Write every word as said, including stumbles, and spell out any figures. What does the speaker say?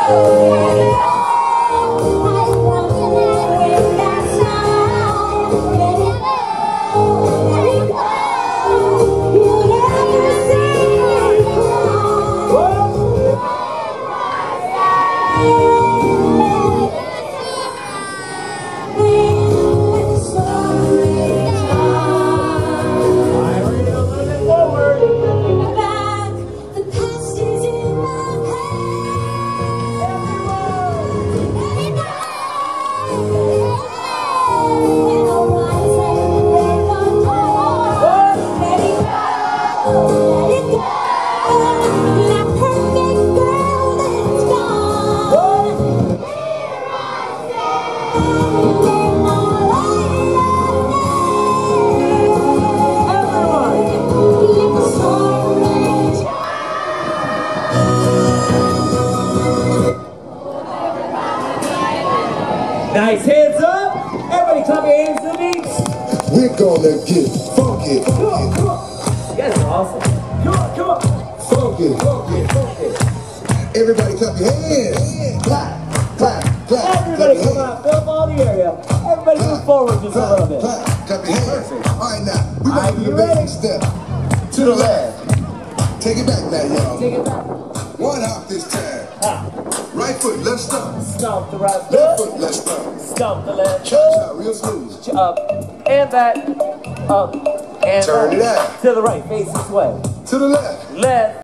Nice, hands up! Everybody clap your hands to me! We're gonna get funky. Come on, come on! You guys are awesome. Come on, come on! Funky, funky, funky. Everybody clap your hands. Clap, clap, clap. Everybody clap come out, fill up all the area. Everybody move forward just clap, a little bit. Clap, clap your hands. All right, now, we're Are gonna do you the ready? basic step. To the left. Take it back now, y'all. Take it back. One hop this time. Hop. Right foot, left stomp. Stomp the right Left foot. foot, left stomp. Stomp the left Cha foot. cha, real smooth. Up and back. Up and Turn back. it out. To the right, face this way. To the left. Left.